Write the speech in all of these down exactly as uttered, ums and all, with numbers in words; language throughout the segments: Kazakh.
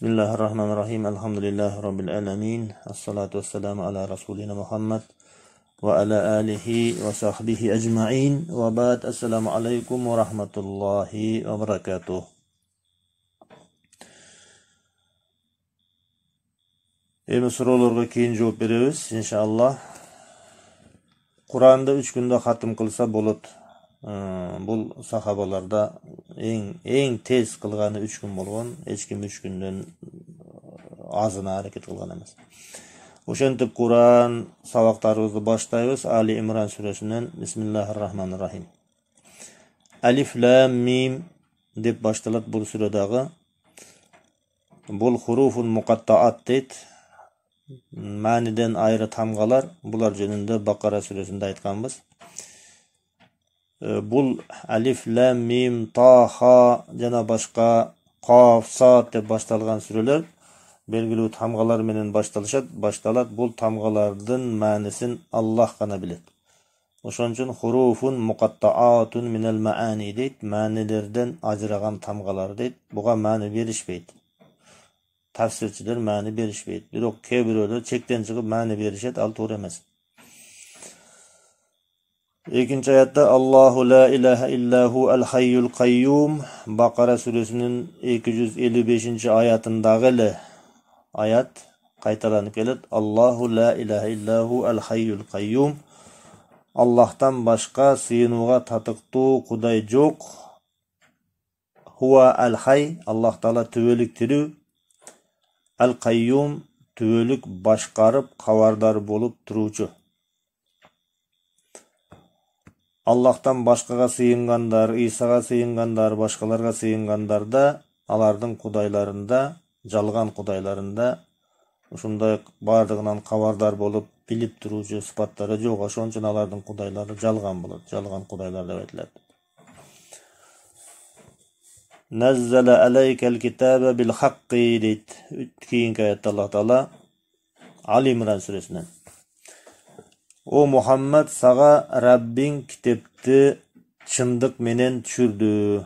Bismillahirrahmanirrahim. Elhamdülillahi Rabbil alemin. Esselatu vesselamu ala Resulina Muhammed ve ala alihi ve sahbihi ecma'in. Ve ba'd. Esselamu aleyküm ve rahmetullahi ve berekatuh. Emi sorularga keyin жооп berебиz inşallah. Kur'an'da üç günde hatim kılsa bolut. Бұл sahabalarda en en tez kılgаны üç gün bolgon, hiç kim üç günden azına hareket kılgan emas. Oşentip Kur'an sabaqlarыбызды başlayız Ali İmran suresinden. Bismillahirrahmanirrahim. Alif lam mim deb baştalat bu suredagi. Бұл hurufun muqattaat deyt. Maniden ayrı tamgalar. Bular jönündө Bakara suresinde aytkanбыз. Бұл alif, lam, mim, ta, ha жана башка qaf, sad деп башталган сүрөлөр белгилүү тамгалар менен башталышат, башталат. Бұл тамгалардын маанисин Аллах гана билет. Ошон үчүн хуруфун muqatta'atun minel maani дейт, маанилерден ажыраган тамгалар дейт. Буга маани беришпейт. Tafsirçiler maani berişpeyt. Бирок кээ бирөөлөр чектен чыгып маани беришет, ал туура эмес. İkinci ayette Allahu la ilahe illahu el hayyul kayyum. Bakara suresinin iki yüz elli beşinci ayatındagı ayat kaytalanıp gelet. Allahu la ilahe illahu el hayyul kayyum. Allah'tan başka sığınууга tatıktуу kuday jok. Huwa el hay. Allah Taala tübölük tirүү. El kayyum tübölük başkarıp kavardar bolup turuuchu. Allah'tan başkaga sığınganдар, İsa'ga sığınganдар, başkalarga sığınganдар da алардын кудайларында, жалган кудайларында ушундай бардыгынан кабардар болуп, билип туруучу сыпаттары жок. Ошон үчүн алардын кудайлары жалган болот. Жалган кудайлар деп айтылат. Nazzala aleykel kitabe bil haqqi deyt. Keyinki ayette Allah Taala Ali İmran suresinden. O Muhammed sağa Rabbin kitapты çındık menen düşürdü.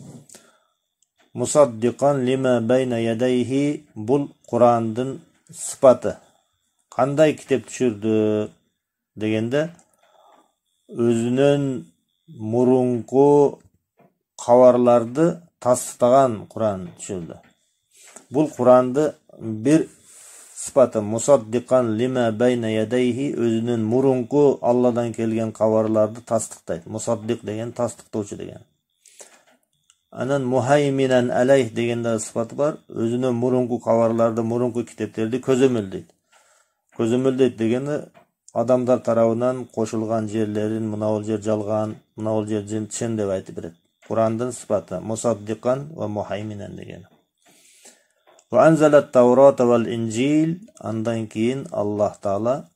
Musaddiqan lima bayna yadayhi. Bul Kur'an'dın sıfatı. Kanday kitap düşürdü degende özünün murunku kavarlardı tasdiqlagan Kur'an düşürdü. Bul Kur'an'dı bir sıfatı musaddiqan lima bayna yadayhi, özünün murunku Allah'dan kelgen kavarlardı tasdiqtayt. Musaddiq degen tasdiqtooçu degen. Anan muhayminen aleyh degende sıfatı var. Özünün murunku kavarlardı, murunku kitaplardı közömöldeyt. Közömöldeyt degende adamlar tarafından koşulgan jerlerin mınabul jer жалган, mınabul jer çen dep aytıp berет. Kur'an'dın sıfatı musaddiqan ve muhayminen degen. Ve anzalat Tevrat vel İncil. Andan keyin Allah Taala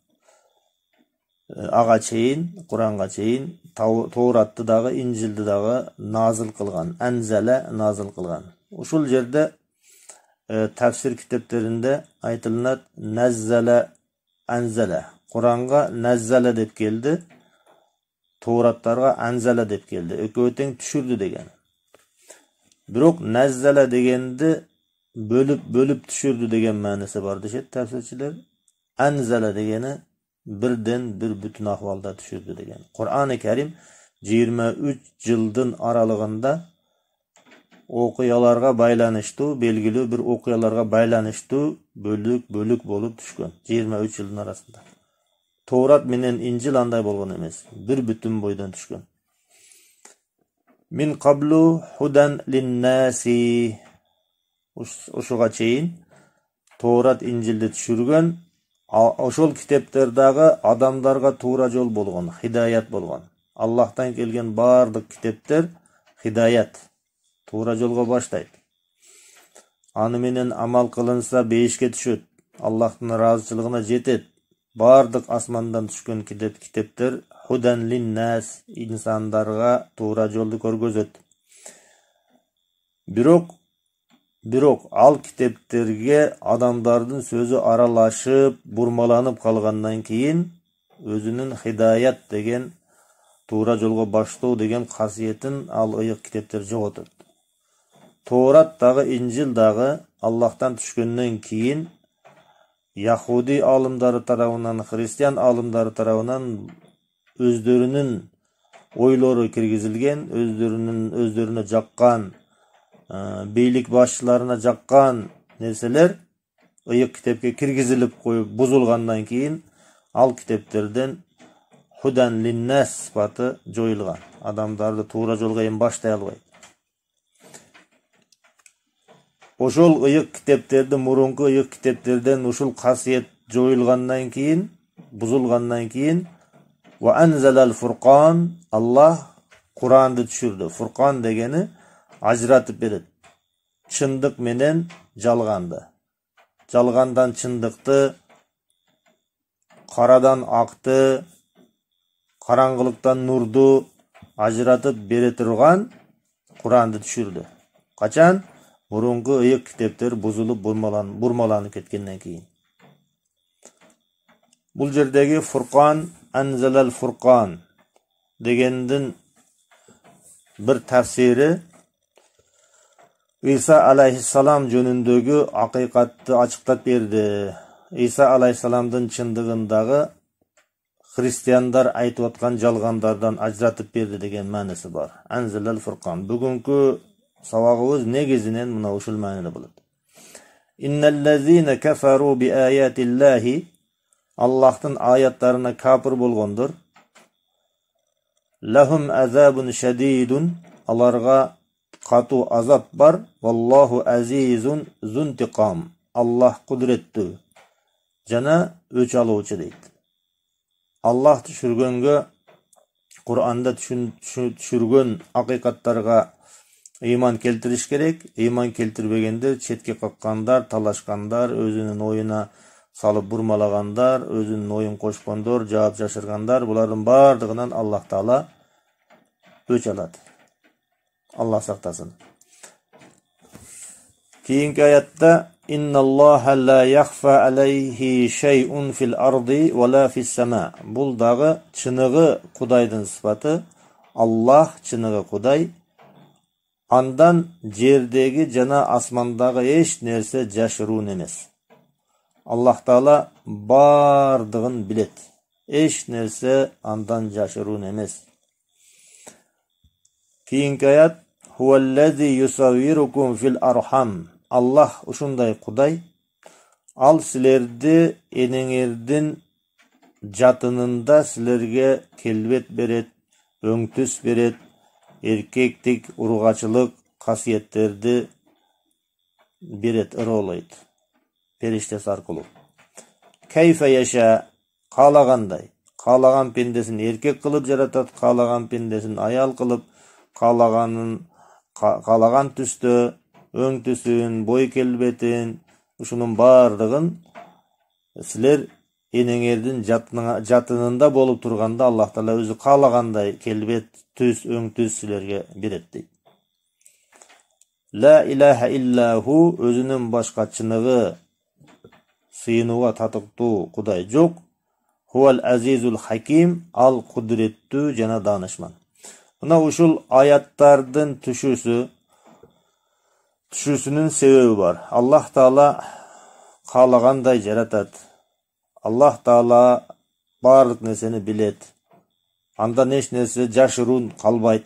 aga çeyin, Kur'an'a çeyin Tevrat'ты dagı, İncil'di dagı nazil kılgan. Anzala nazil kılgan. Uşul jerde e, tafsir kitaplarında aytılınat nazzala, anzala. Kur'an'a nazzala dep geldi. Tevrat'targa anzala dep geldi. Ökөө teң düşürdü degen. Birok nazzala degendi bölüp bölüp düşürdü degen manisi var deşet tafsirçiler. Anzala degeni birden bir bütün ahvalda düşürdü degen. Kur'an-ı Kerim yirmi üç yıldın aralığında okuyalarga baylanıştı, belgili bir okuyalarga baylanıştı, bölük bölük bolup düşkön. yirmi üç yıldın arasında. Tevrat menen İncil anday bolgon emes. Bir bütün boydan düşkön. Min qablu hudan linnasi. Uşuğa çeyin Tevrat İncil'de düşürgen, oşol kitaplardagı adamlarga tuğra jol bolgon, hidayat bolgon. Allah'tan kelgen bardyk kitaplar hidayat, tuğra jolga başlayt. Аны menen amal kılınsa beşke düşöt, Allah'ın razıçılığına jetet. Bardyk asmandan düşkön kitap kitaplar hudan linnas, insanlarga tuğra joldu körgözöt. Birok Birok al kitapterge adamdardın sözü aralaşıp, burmalanıp kalgandan keyin özünün hidayat degen tuğra jolga başlоо degen kasiyetin al ıyık kitapter jogotut. Tevrat dagı, İncil dagı Allah'tan түшкөндөн кийин Yahudi alımları tarafından, Hristiyan alımları tarafından özlerinin oyları kirgizilgen, özlerinin özlerine jakkan, beylik başçılarına jakkan nerseler ıyık kitapka kirgizilip koyup buzulgandan keyin al kitaplardan hudan linnas sıfatı joyulgan. Adamdardı tuğra jolga em başlay albayt. Oşol ıyık kitaplarda, murunku ıyık kitaplardan oşol kasiyet joyulgandan keyin, buzulgandan keyin ve anzalal furqan, Allah Kur'an'da düşürdü. Furqan degeni ajratıp beret. Çındık menen jalgandı. Jalgandan çındıktı, karadan aktı, karangılıktan nurdu ajratıp bere turgan Kur'an'da düşürdü. Kaçan? Murunku ıyık kitaplar buzulup burmalan, burmalanıp ketkenden keyin. Bul jerdegi Furqan, anzalal furqan degendin bir tafsiri İsa aleyhisselam jönündögü hakikatty açıklat berdi. İsa aleyhisselamdın çındığındağı Hristiyanlar aytıp atkan jalgandardan ajratıp berdi degen manası var. Anzalal furqan. Bugünkü sabagыбыз negizinen muna uşul manada bolat. İnnellezine keferu bi ayatillahi, Allah'tın ayatlarına kafir bolgondur. Lahum azabun şedidun, alarga katu azap var. Vallahu azizun zuntiqam, Allah kudretli. Jana öç aluvçu deydi. Allah düşürgөнгө, Kur'an'da düşürgön hakikatlarga iman keltiriş gerek. İman keltirbegendir, çetke kakkanlar, talaşkanlar, özünün oyuna salıp burmalaganlar, özünün oyun koşkondor, cevap şaşırganlar, buların bardığından Allah Taala öç aladı. Allah saktasın. Keyinki ayatta innallaha la yakhfa alayhi şey'un fil ardi ve la fis sema. Bul dağı çınığı Kudaydın sıfatı. Allah çınığı Kuday. Andan jerdegi jana asmandağı eş nerse jaşırun emes. Allah Taala bardığın bilet. Eş nerse andan jaşırun emes. Keyinki ayat huvellezî yusavvirukum fil arham. Allah uşunday Kuday. Al silerdi eneňerdin jatınında silerge kelbet beret, öňtüs beret, erkektik, urgaçılık kasiyetlerdi beret ırolaydı. Periştesi arkalı. Keyfe yaşa kalaganday. Kalagan pendesini erkek kılıp jaratat, kalagan pendesini ayal kılıp, kalaganın kalagan tüstü, öň tüsün, boy kelbetin, uşunun bardığın siler eneňerdin jatınında bolup turganda Allah Taala özü kalaganday kelbet, tüs, öň tüs silerge beretdi. La ilahe illahu, özünün başka çınığı sıyınuğa tatıktı Kuday jok. Huval azizul hakim, al kudretli jana danışman. Buna uşul ayatlardın tüşüsü, tüşüsünün sebebi var. Allah Taala kalaganday jaratat. Allah Taala barlyk nerseni bilet. Anda eç nerse jaşırun kalbayt.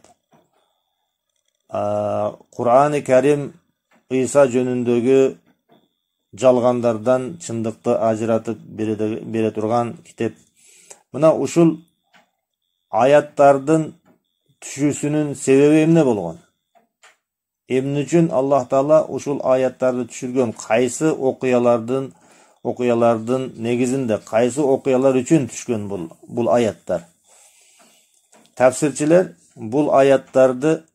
Kur'an-ı Kerim İsa jönündögü jalgandardan çındıkты ajratıp bere turgan kitap. Mına uşul ayatlardın tüşüsünün sebebi emne bolgon? Emne üçün Allah Taala uşul ayatlardı düşürgön kaysı okuyalardın okuyalardın negizinde kaysı okuyalar üçün düşkön bul, bul ayatlar. Tafsirçiler bul ayatlardı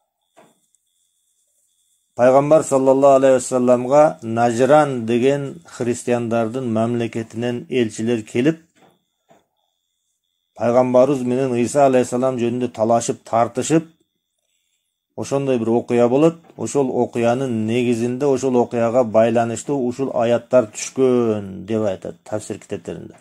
Peygamber sallallahu aleyhi ve sellem'ga Najran degen Hristiyanlardın memleketinden elçiler kelip Peygamberimiz menen İsa aleyhisselam jönünde talaşıp tartışıp oşonday bir okuya bolat. Oşol okuyanın negizinde oşol okuyaga baylanıştı uşul ayatlar düşkön dep aytат tafsir kitaplarında.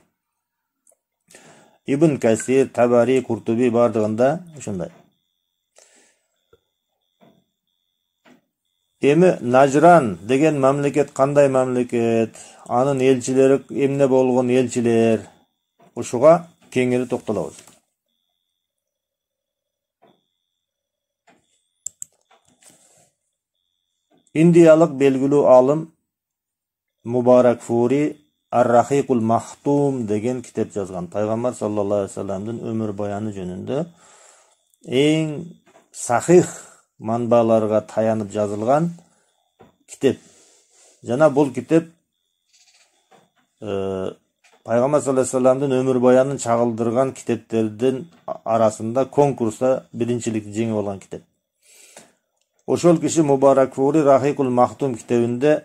İbn Kasir, Tabari, Kurtubi bardığında şunday. Эми Najran деген мамлекет кандай мамлекет, анын элчилери эмне болгон элчилер, ушуга кеңири токтолобуз. Индиялык белгилүү алым Мубарак Фури Ар-Рахикул Махтум деген китеп жазган. Пайгамбар саллаллаху алейхи вассаламдын өмүр баяны жөнүндө эң сахих манбаларга таянып жазылган китеп. Жана бул китеп э, Пайгамбар саллаллаху алейхи вассаламдын өмүр баянын чагылдырган китептердин арасында конкурста биринчиликти жеңип алган китеп. Ошол киши Мубарак Фури Рахикул Махтум китебинде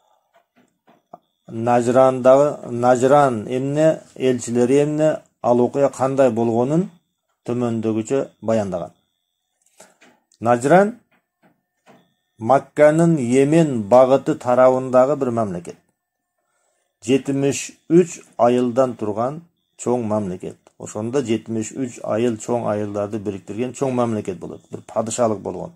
Najrandагы Najran эмне, элчилери эмне, ал окуя кандай болгонун төмөндөгүчө баяндаган. Najran Макканын Йемен багыты тарабындагы бир мамлекет. жетимиш үч айылдан турган чоң мамлекет. Ошондо жетимиш үч айыл чоң айылдарды бириктирген чоң мамлекет болот. Бир падышалык болгон.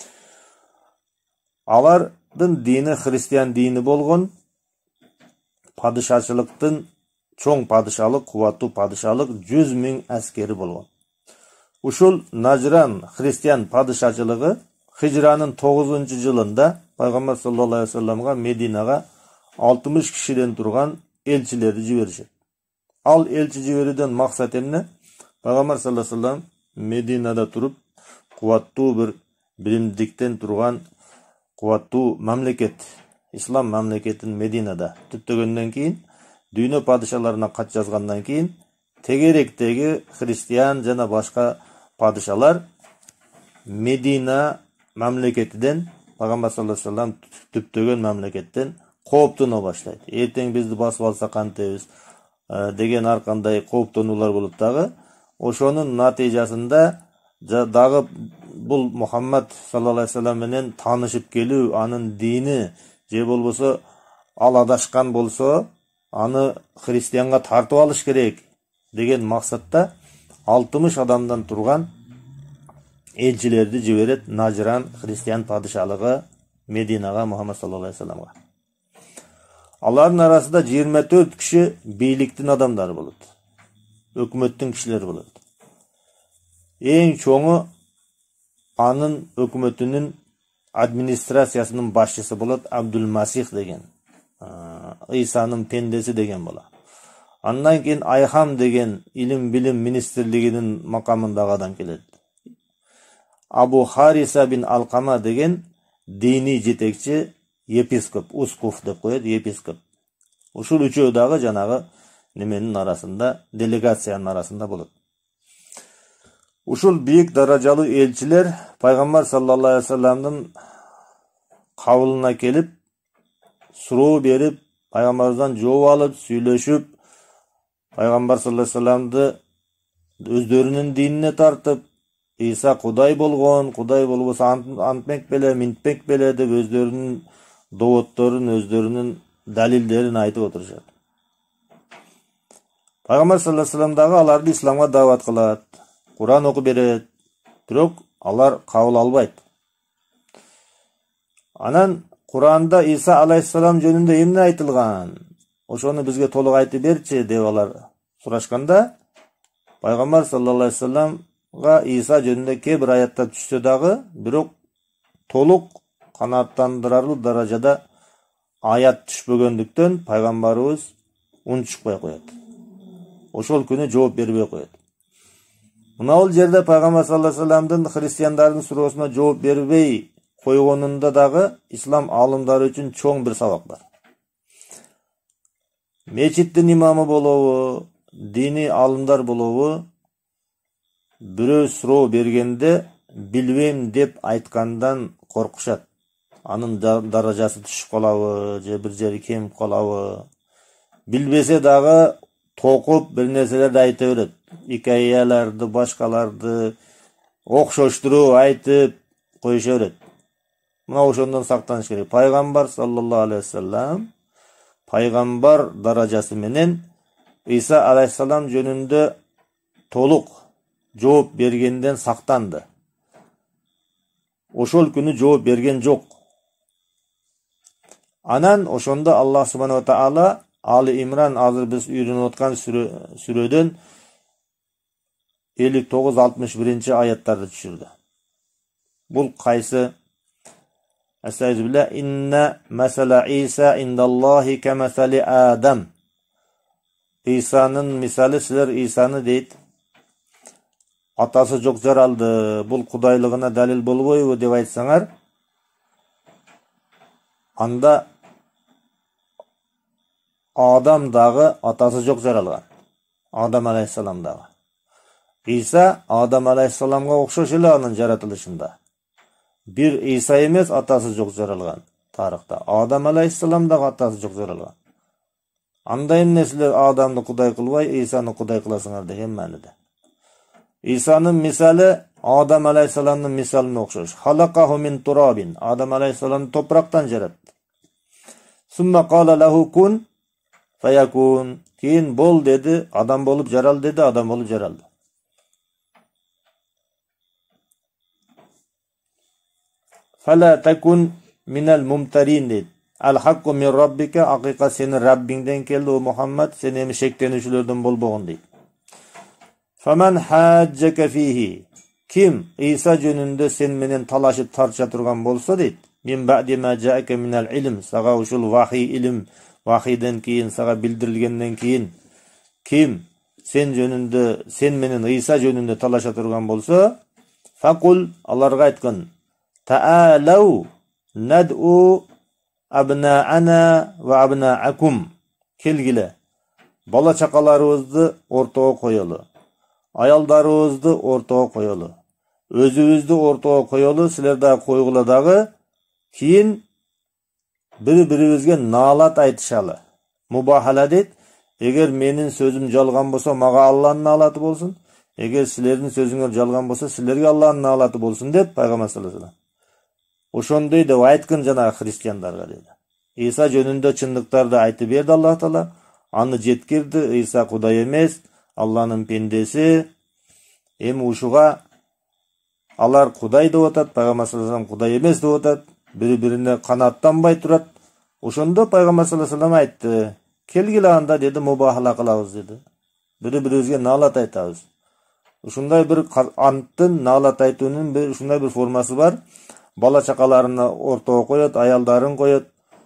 Алардын дини христиан дини болгон. Падышачылыктын чоң падышалык, кубаттуу падышалык жүз миң аскери болгон. Ушул Najran христиан падышачылыгы Хижранын тогузунчу жылында Пайгамбар саллаллаху алейхи вассаламга Мединага алтымыш кишиден турган элчилерди жиберишет. Ал элчи жиберүүдөн максат эмне? Пайгамбар саллаллаху алейхи вассалам Мединада туруп, кубаттуу бир биримдиктен турган кубаттуу мамлекет, ислам мамлекетин Мединада түптөгөндөн кийин, дүйнө падышаларына кат жазгандан кийин, тегеректеги христиан жана башка падышалар Медина мамлекетиден, Пайгамбар саллаллаху алейхи вассалам түптөгөн мамлекеттен кооптоно баштайт. Эртең бизди басып алса кантебиз деген ар кандай кооптонуулар болот дагы. Ошонун натыйжасында дагы бул Мухаммад саллаллаху алейхи вассалам менен таанышып келүү, анын дини же болбосо ал адашкан болсо, аны христианга тартып алыш керек деген максатта алтымыш адамдан турган элчилерди жиберет Najran христиан падышалыгы Мединага Мухаммад саллаллаху алейхи вассаламга. Алардын арасында жыйырма төрт киши бийликтин адамдары болот. Өкмөттүн кишилери болот. Эң чоңу анын өкмөтүнүн администрациясынын башчысы болот Абдул-Масих деген. Ыйсанын пендеси деген болот. Андан кийин Айхам деген илим билим министрлигинин макамындагы адам келет. Абу Хариса бин Алкама деген дини жетекчи епископ, ускуф деп коет, епископ. Ушул үчөө дагы жанагы неменин арасында, делегациянын арасында болот. Ушул бийик даражалуу элчилер Пайгамбар саллаллаху алейхи вассаламдын кабылына келип, суроо берип, Пайгамбардан жооп алып, сүйлөшүп, Пайгамбар саллаллаху алейхи вассаламды өздөрүнүн динине тартып, Иса Кудай болгон, Кудай болбосо антмек беле, минтпек беле деп өздөрүнүн доводдорун, өздөрүнүн далилдерин айтып отурушат. Пайгамбар саллаллаху алейхи вассалам дагы аларды исламга даават кылат, Куран окуп берет, бирок алар кабыл албайт. Анан Куранда Иса алейхиссалам жөнүндө эмне айтылган? Ошону бизге толук айтып берчи деп алар сурашканда, Пайгамбар саллаллаху алейхи вассаламга Иса жөнүндө кээ бир аяттар түшсө дагы, бирок толук канааттандырарлык даражада аят түшпөгөндүктөн пайгамбарыбыз унчукпай коет. Ошол күнү жооп бербей коет. Мына бул жерде Пайгамбар саллаллаху алейхи вассаламдын христиандардын суроосуна жооп бербей койгонунда дагы ислам алымдары үчүн чоң бир сабак бар. Мечиттин имамы болобу, дини алымдар болобу, бирөө суроо бергенде билбейм деп айткандан коркушат. Анын даражасы түшүп калабы, же бир жери кемип калабы. Билбесе дагы токуп бир нерселерди айта берет. Икаяларды, башкаларды окшоштуруп айтып коюша берет. Мына ошондон сактаныш керек. Пайгамбар саллаллаху алейхи вассалам пайгамбар даражасы менен Иса алейхиссалам жөнүндө толук жооп бергенден сактанды. Ошол күнү жооп берген жок. Anan oşonda Allah subhanahu wa ta'ala Ali İmran azır biz үйрөнүп аткан сүрөдөн ellik to'qqiz altmış birinchi oyatlarda tushirdi. Bul qaysi? Estağfirullah. Inna masala İsa indallahi kemasali Adam. İsa'nın misali sizler İsa'nı deyit. Atası çok jaraldı. Bul kudaylığına dalil bolboybu dep aytsaňar. Anda Adam dağı atası çok jaralgan. Adam aleyhissalam dağı. İsa Adam aleyhissalamga okşoş ele anın jaratılışında. Bir İsa emes atası çok jaralgan tarıkta. Adam aleyhissalam dağı atası çok jaralgan. Anda emne sizler Adamды kuday kılbay, İsa'ны kuday kılasыңар деген мәнide. İsa'nın misali Adam aleyhissalamның misalına okşoş. Halakahu min turabin. Adam aleyhissalamны topraktan jarattı. Summa qala lahu kun fayakun. Keyin bol dedi, adam bolup jaral dedi, adam bolup jaraldı. Fala takun minal mumtarin dedi. Al hakku min rabbika, haqiqat senin Rabbingden keldi o Muhammed, sen emi şeklenişlerden bolbogun deydi. Faman hajjaka fihi. Kim İsa jönünde sen menen talaşıp tartışa turgan bolsa deydi. Min ba'di ma ja'aka minal ilm, saga uşul vahiy ilim, vahiyden keyin saga bildirilgenden keyin kim sen jönünde sen menen İsa jönünde talaşa turgan bolsa, faqul alarga aytgın. Ta'alau nad'u abna'ana ve abna'akum. Kelgile. Bala çakalarыбызды ортого koyalı. Ayaldarыбызды ортого koyalı. Özübüzdü ортого koyalı. Sizler daha koygula dağı. Keyin biri-biribizge nalat aytışalı. Mubahala deyt. Eger menin sözüm jalgan bolsa maga Allah'ın nalаты bolsun. Eger sizlerin sözüңөр jalgan bolsa sizlerge Allah'ın nalаты bolsun dep Peygamber sallallahu aleyhi ve sellem. Oşondoy dep aytkın jana hristiyandarga dedi. İsa jönündө çındıktardı aytып berdi Allah Taala. Аны жеткирди. İsa Kuday emes, Allah'ın pendesi. Emi uşuga alar Kuday деп атат, Peygamber sallallahu aleyhi ve sellem Kuday emes деп атат. Biri-birine kanattanbay turat. Oşondo Peygamber sallallahu aleyhi ve sellem aytты. Kelgile anda dedi, mubahala kılabız dedi. Biri-birimizge nalat aytabız. Uşunday bir anttın nalat aytуунун bir uşunday bir forması var. Bala çakalarını ortaga koyot, ayaldarın koyot.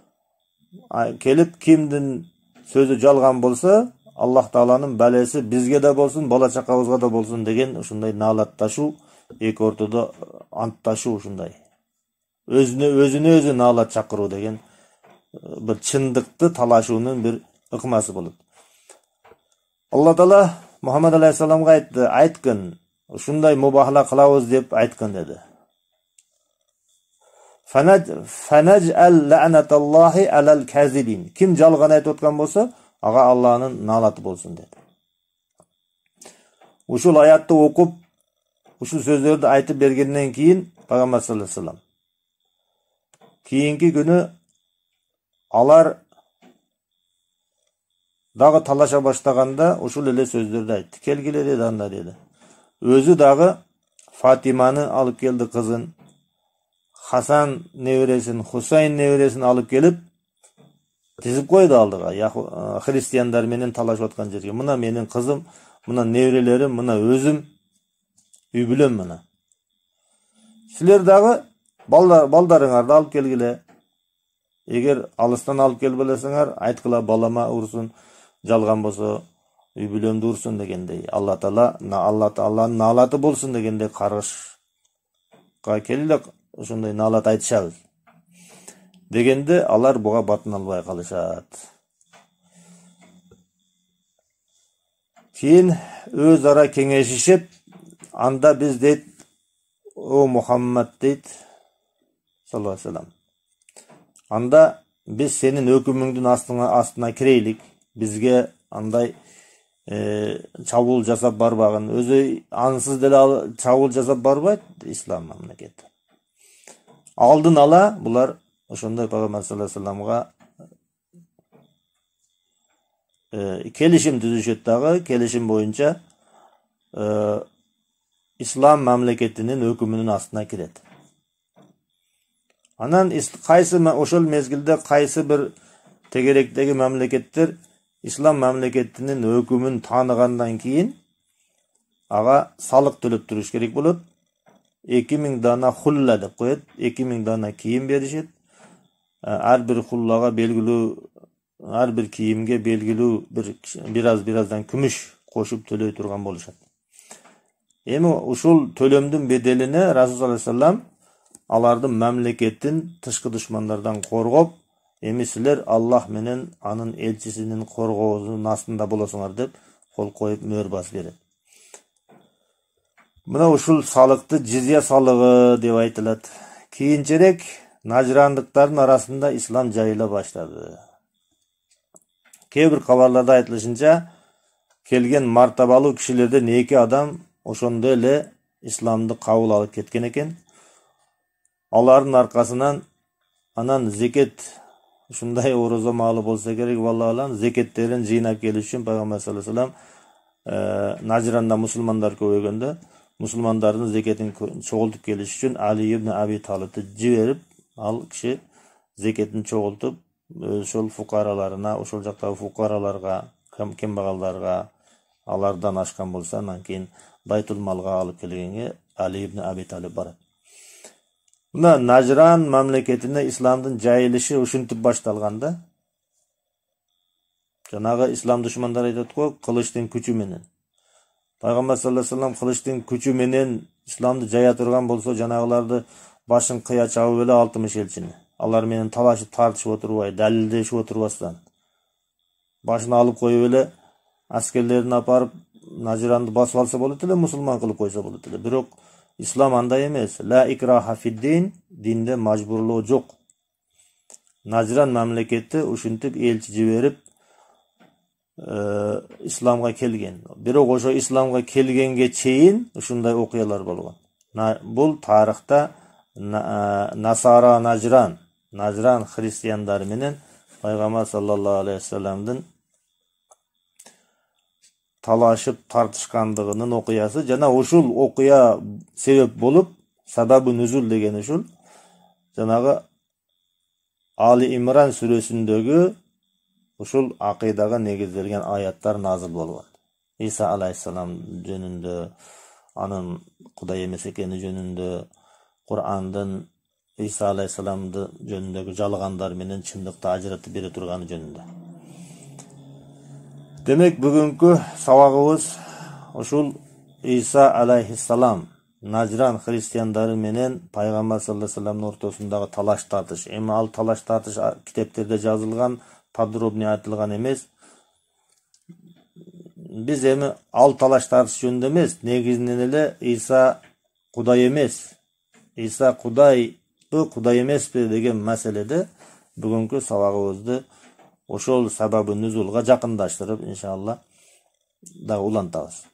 Kelip kimdin sözü jalgan bolsa, Allah Taala'nın balesi bizge de bolsun, bala çakabızga da bolsun degen uşunday nalattashu, eki ortada anttashu uşunday. Özüne özüne özü nalat çakırуу деген bir çındıkты talaşuunun bir ыкмасы болот. Allah Taala Muhammed aleyhissalamga aytты, aytkın, uşunday mubahala kılabız dep aytkın dedi. Fanaj'al la'natallahi alal kazibin. Kim jalgan aytып atkan bolsa, aga Allah'ın nalatı bolsun dedi. Uşul ayatты okup, uşul sözlerdi aytıp bergenden keyin Peygamber sallallahu aleyhi ve sellem keyinki günü alar dağı talaşa başlaganda uşul ele sözlerdi aytты. Kelgile dedi anda dedi. Özü dağı Fatima'nı alıp geldi kızın. Hasan nevresin, Husayn nevresin alıp gelip tizip koydu aldığa. Ya Hristiyanlar menen talaşıp atkan jerge. Muna menin kızım, muna nevrelerim, muna özüm, übülüm muna. Sizler dağı balдар, baldarыңарды alıp kelgile. Eger alıstan alıp gelip belesеңер, aytkıla balama ursun, jalgan bolsa übülümdü ursun degendey. Allah Taala, Allah Taala'nın nalatı bolsun degendey karışqa kelile ошондой налат айтышабыз дегенде алар буга батын албай калышат. Кийин өз ара кеңешишип, анда биз дейт, о Мухаммад дейт, саллаллаху алейхи ва саллям. Анда биз сенин өкүмүңдүн астына астына кирейлик. Бизге андай чабуул жасап барбагын, өзү ансыз деле чабуул жасап барбайт ислам мамлекети. Aldın ala bular ошондой Peygamber sallallahu aleyhi ve sellem'ga e, kelişim tüzüşet dağı, kelişim boyunca e, İslam memleketinin hükümünün astına kiret. Анан кайсы ошол мезгилде кайсы бир тегеректеги мамлекеттер ислам мамлекетинин өкүмүн тааныгандан кийин ага салык төлөп туруш керек болот. эки миң дана хулла деп коет. эки миң дана кийим беришет. Ар бир хуллага белгилүү, ар бир кийимге белгилүү бир бир аз бир аздан күмүш кошуп төлөй турган болушат. Эми ушул төлөмдүн беделине Расул саллаллаху алейхи вассалам алардын мамлекетин тышкы душмандардан коргоп, эми силер Аллах менен анын элчисинин коргоосунун астында болосуңар деп кол коюп мөөр басып берет. Мына ушул салыкты жизия салыгы деп айтылат. Кийинчерээк нажрандыктардын арасында ислам жайыла баштады. Кээ бир кабарларда айтылышынча, келген мартабалуу кишилерден эки адам ошондо эле исламды кабыл алып кеткен экен. Алардын аркасынан анан зекет, ушундай орозо маалы болсо керек, валлалан зекеттерин жыйнап келиш үчүн пайгамбар саллаллаху алейхи вассалам Нажранда мусулмандар көбөйгөндө мусулмандардын зекетин чогултуп келиш үчүн Али ибн Аби Талибти жиберип, ал киши зекетин чогултуп, ошол фукараларына, ошол жактагы фукараларга, кембагалдарга, алардан ашкан болсо, анан кийин Байтул малга алып келгенге Али ибн Аби Талиб барат. Мына Нажран мамлекетине исламдын жайылышы ушинтип башталганда, жанагы ислам душмандары айтат го, кылычтын күчү менен. Пайгамбар саллаллаху алейхи вассалам кылычтын күчү менен исламды жая турган болсо, жанагыларды башын кыя чабып эле алтымыш элчини. Алар менен талашып тартышып отурбай, далилдешип отурбастан, башын алып коюп эле аскерлерин апарып Нажранды басып алса болот эле, мусулман кылып койсо болот эле. Бирок ислам андай эмес. Ла икраха фиддин, динде мажбурлоо жок. Нажран мамлекети ушинтип элчи жиберип исламга келген. Бирок ошо исламга келгенге чейин ушундай окуялар болгон. Бул тарыхта Насара Нажран, Нажран христиандары менен пайгамбар саллаллаху алейхи вассаламдын талашып тартышкандыгынын окуясы жана ушул окуя себеп болуп, сабабы нузул деген ушул жанагы Али Имран сүрөсүндөгү ушул акыйдага негизделген аяттар назил болгон. Иса алейхиссалам жөнүндө, анын Кудай эмес экени жөнүндө, Кур'андын Иса алейхиссаламды жөнүндөгү жалгандар менен чындыкты ажыратып бере турганы жөнүндө. Демек бүгүнкү сабагыбыз ушул Иса алейхиссалам Нажран христиандары менен пайгамбар саллаллаху алейхи вассаламдын ортосундагы талаш тартыш. Эми ал талаш тартыш китептерде жазылган, подробный айтылган эмес. Биз эми ал талаш тартыш жөнүндө эмес, негизинен эле Иса Кудай эмес, Иса Кудайбы, Кудай эмеспи деген маселеде бүгүнкү сабагыбызды ошол сабабы нузулга жакындаштырып, иншалла, да улантабыз.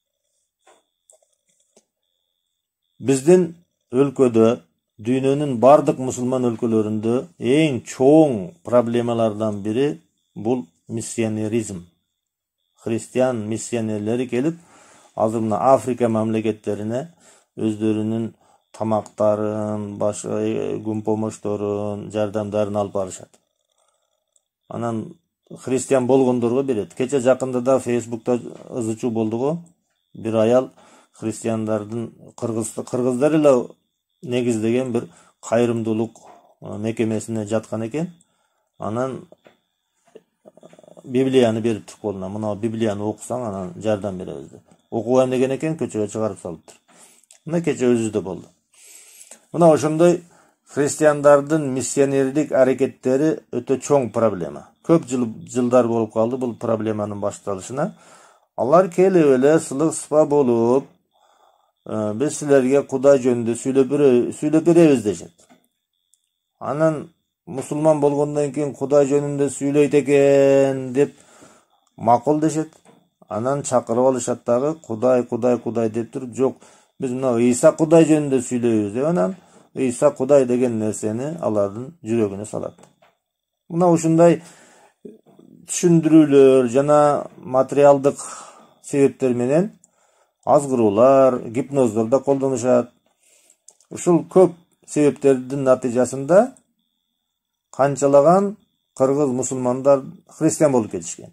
Биздин өлкөдө, дүйнөнүн бардык мусулман өлкөлөрүндө эң чоң проблемалардан бири бул миссионеризм. Христиан миссионерлери келип, азыр мына Африка мамлекеттерине өздөрүнүн тамактарын, башка гумпомошторун, жардамдарын алып барышат. Анан христиан болгондорго берет. Кече жакында да Фейсбукта ызычуу болду го. Бир аял христиандардын кыргыздар эле негиздеген бир кайрымдуулук мекемесине жаткан экен. Анан Библияны бериптир колуна. Мына Библияны окусаң, анан жардам беребиз деп. Окубайм деген экен, көчөгө чыгарып салыптыр. Мына кече өзүбүздө болду. Мына ошондой христиандардын миссионердик аракеттери өтө чоң проблема. Көп жыл жылдар болуп калды бул проблеманын башталышына. Алар келип эле сылык сыпа болуп, биз силерге Кудай жөнүндө сүйлөп беребиз дешет. Анан мусулман болгондон кийин Кудай жөнүндө сүйлөйт экен деп макул дешет. Анан чакырып алышат дагы, Кудай, Кудай, Кудай деп туруп, жок, биз мына Иса Кудай жөнүндө сүйлөйбүз деп, анан Иса Кудай деген нерсени алардын жүрөгүнө салат. Мына ушундай түшүндүрүүлөр жана материалдык себептер менен азгыруулар, гипноздор да колдонушат. Ушул көп себептердин натыйжасында канчалаган кыргыз мусулмандар христиан болуп кетишкен.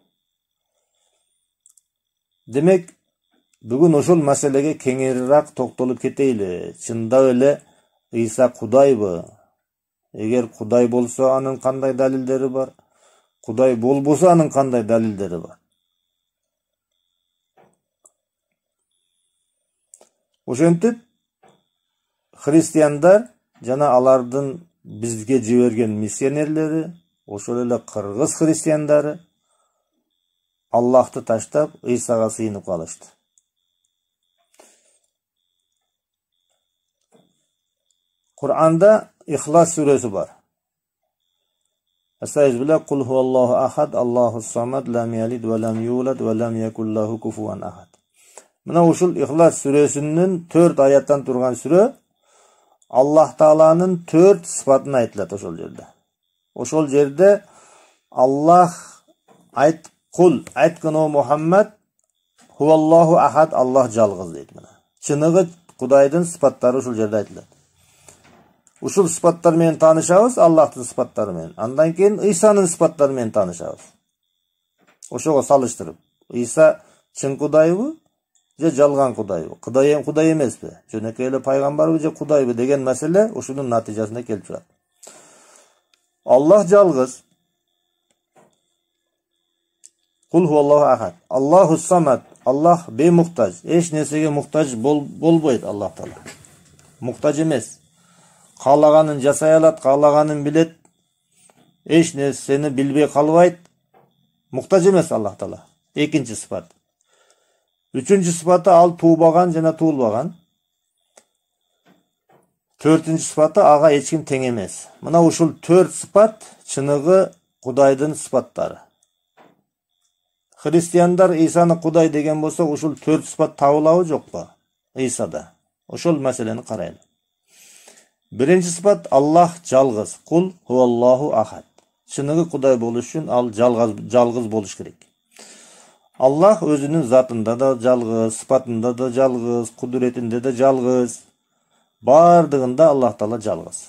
Демек, бүгүн ошол маселеге кеңирээк токтолуп кетейли. Чындап эле Ыйса Кудайбы? Эгер Кудай болсо, анын кандай далилдери бар? Кудай болбосо, анын кандай далилдери бар? Ошентип, христиандар жана алардын бизге жиберген миссионерлери, ошол эле кыргыз христиандары Аллахты таштап, Ыйсага сыйынып калышты. Кур'анда Ихлас сүрөсү бар. Эсайыз биле кул хуаллаху ахад, Аллаху самад, лам ялид ва лам юлад ва лам якул лаху куфуан ахад. Мына ушул Ихлас сүрөсүнүн төрт аяттан турган сүрө Аллах Тааланын төрт сыпатын айтылат ошол жерде. Ошол жерде Аллах айт кул айткан о Мухаммад хуаллаху ахад, Аллах жалгыз дейт. Мына чыныгы Кудайдын сыпаттары ушул жерде айтылат. Ушул сыпаттар менен таанышабыз, Аллахтын сыпаттары менен. Андан кийин Ыйсанын сыпаттары менен таанышабыз. Ошого салыштырып, Ыйса чын Кудайбы же жалган Кудайбы? Кудай эм Кудай эмеспи? Жөнөкөй эле пайгамбарбы же Кудайбы деген маселе ушунун натыйжасында келип турат. Аллах жалгыз. Кул хуаллаху ахад. Аллаху самад. Аллах беймуктаж. Эч нерсеге муктаж бол, болбойт Аллах Таала. Муктаж эмес. Каалаганын жасай алат, каалаганын билет. Эч нерсени билбей калбайт. Муктаж эмес Аллах Таала. Экинчи сыпат. Үчүнчү сыпаты ал туубаган жана туулбаган. Төртүнчү сыпаты ага эч ким тең эмес. Мына ушул төрт сыпат чыныгы Кудайдын сыпаттары. Христиандар Ыйсаны Кудай деген болсо, ушул төрт сыпат табылабы жокпу Ыйсада? Ошол маселени карайлы. Биринчи сыпат Аллах жалгыз. Кул хуаллаху ахад. Чыныгы Кудай болуш үчүн ал жалгыз жалгыз болуш керек. Аллах өзүнүн затында да жалгыз, сыпатында да жалгыз, кудуретинде да жалгыз. Бардыгында Аллах Таала жалгыз.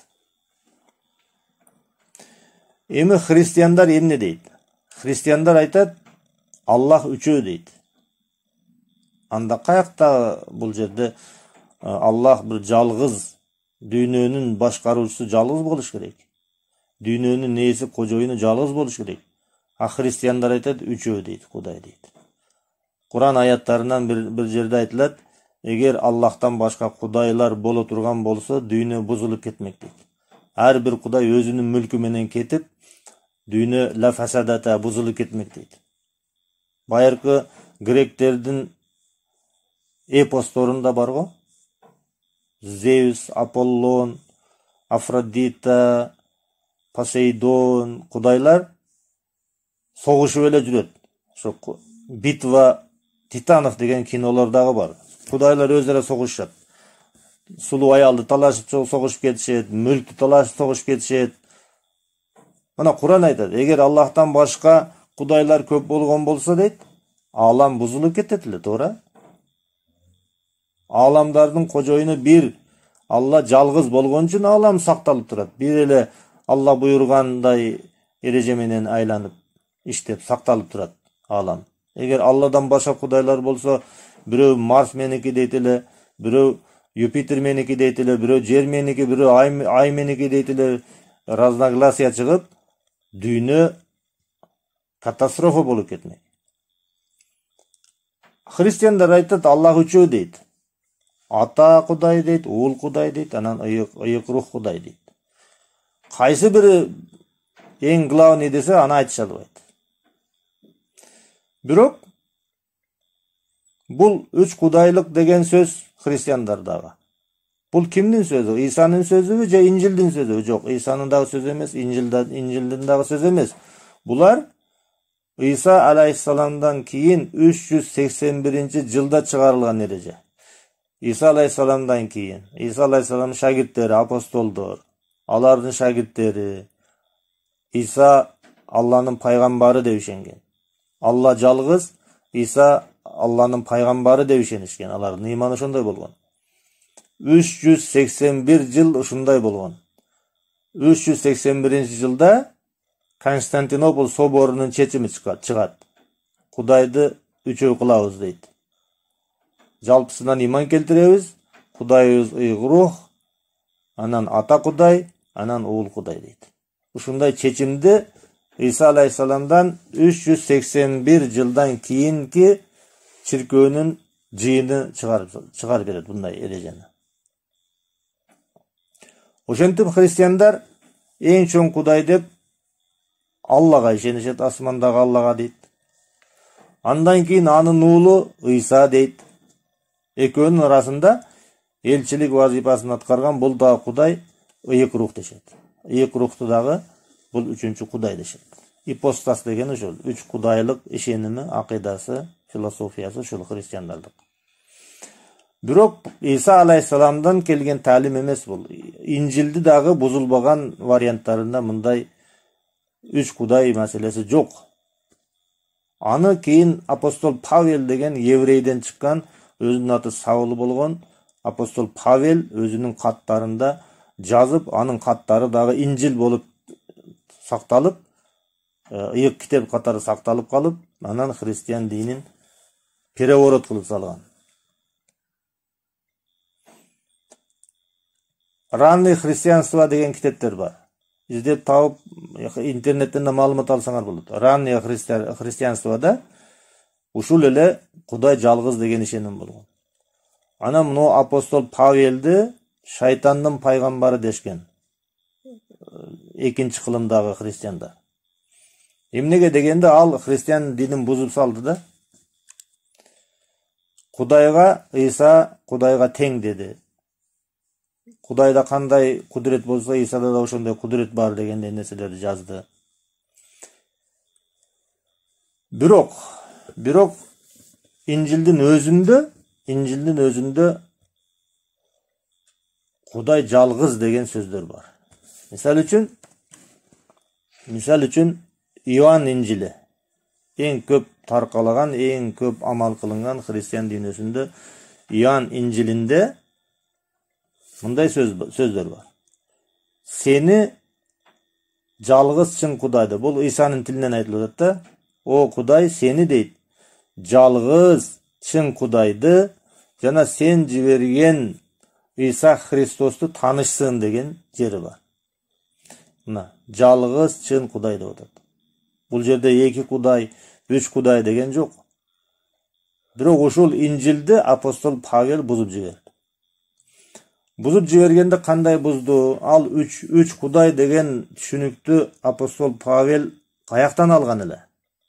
Эми христиандар эмне дейт? Христиандар айтат, Аллах үчөө дейт. Анда каякта бул жерде Аллах бир жалгыз, дүйнөнүн башкаруучусу жалгыз болуш керек. Дүйнөнүн нээси, кожоюну жалгыз болуш керек. А христиандар айтат, үчөө дейт, Кудай дейт. Куран аяттарынан бир, бир жерде айтылат, эгер Аллахтан башка кудайлар боло турган болсо, дүйнө бузулуп кетмек дейт. Ар бир кудай өзүнүн мүлкү менен кетип, дүйнө ла фасадата бузулуп кетмек дейт. Байыркы гректердин эпосторунда бар го. Зевс, Аполлон, Афродита, Посейдон кудайлар согушуп эле жүрөт. Ошо битва Титанов деген кинолор дагы бар. Кудайлар өзара согушат. Сулуу аялды талашып согушуп кетишет, мүлктү талашып согушуп кетишет. Мына Куран айтат, эгер Аллахтан башка кудайлар көп болгон болсо дейт, алам бузулуп кетет эле, туура? Аламдардын кожоюну бир, Алла жалгыз болгон үчүн алам сакталып турат. Бир эле Алла буйругандай эреже менен айланып, иштеп сакталып турат алам. Эгер Алладан башка кудайлар болсо, бирөө Марс меники дейт эле, бирөө Юпитер меники дейт эле, бирөө жер меники, бирөө ай, ай меники дейт эле, разногласия чыгып, дүйнө катастрофа болуп кетмек. Христиандар айтат, Аллах үчөө дейт. Ата Кудай дейт, уул Кудай дейт, анан ыйык, ыйык рух Кудай дейт. Кайсы бири эң главный десе, аны айтыша албайт. Бирок бул үч кудайлык деген сөз христиандардагы. Бул кимдин сөзү? Ыйсанын сөзүбү же Инжилдин сөзүбү? Жок, Ыйсанын дагы сөзү эмес, Инжилдин дагы сөзү эмес. Булар Ыйса алейхиссаламдан кийин үч жүз сексен биринчи жылда чыгарылган эреже. Ыйса алейхиссаламдан кийин Ыйса алейхиссаламдын шагирттери, апостолдор, алардын шагирттери Ыйса Алланын пайгамбары деп ишенген. Алла жалгыз, Ыйса Алланын пайгамбары деп ишенишкен. Алардын ыйманы ошондой болгон. üç жүз сексен бир жыл ушундай болгон. үч жүз сексен биринчи жылда Константинопол соборунун чечими чыгат. Кудайды үчөө кылабыз дейт. Жалпысынан иман келтиребиз. Кудайыбыз ыйык рух, анан ата Кудай, анан уул Кудай дейт. Ушундай чечимди İsa Aleyhisselam'dan üç yüz seksen bir жылдан кийинки чиркөөнүн жыйыны чыгарып чыгарып берет bunday эрежени. Ошентип христиандар эң чоң Кудай деп Аллага ишенишет, асмандагы Аллага дейт. Андан кийин анын уулу Ыйса дейт. Экөөнүн арасында элчилик вазифасын аткарган бул дагы Кудай, ыйык рух дешет. Ыйык рухту дагы бул үчүнчү Кудай дешет. Ипостас деген ошол үч кудайлык ишеними, акыйдасы, философиясы ушул христиандардык. Бирок Иса алейхиссаламдан келген талим эмес бул. Инжилди дагы бузулбаган варианттарында мындай үч Кудай маселеси жок. Аны кийин апостол Павел деген еврейден чыккан, өзүнүн аты Саул болгон апостол Павел өзүнүн каттарында жазып, анын каттары дагы инжил болуп сакталып, ыйык китеп катары сакталып калып, анан христиан динин переворот кылып салган. Ранний христианство деген китептер бар. Издеп тауып, интернеттен да маалымат алсаңар болот. Ранний христианствода ушул эле Кудай жалгыз деген ишеним болгон. Анан муну апостол Павелди шайтандын пайгамбары дешкен. Экинчи кылымдагы христиандар. Эмнеге дегенде ал христиан динин бузуп салды да. Кудайга Иса Кудайга тең деди. Кудайда кандай кудурет болсо, Исада да ошондой кудурет бар дегендей нерселерди жазды. Бирок, бирок Инжилдин өзүндө, Инжилдин өзүндө Кудай жалгыз деген сөздөр бар. Мисал үчүн, мисал үчүн Иоанн Инжили эң көп таркалаган, эң көп амал кылынган христиан дүйнөсүндө Иоанн Инжилинде мындай сөз сөздөр бар. Сени жалгыз чын Кудайды, бул Исанын тилинен айтылып атат да, о Кудай сени дейт, жалгыз чын Кудайды жана сен жиберген Иса Христосту таанышсын деген жери бар. Мына жалгыз чын Кудай деп атат. Бул жерде эки Кудай, үч Кудай деген жок. Бирок ушул Инжилди апостол Павел бузуп жиберди. Бузуп жибергенде кандай бузду? Ал үч үч Кудай деген түшүнүктү апостол Павел каяктан алган эле?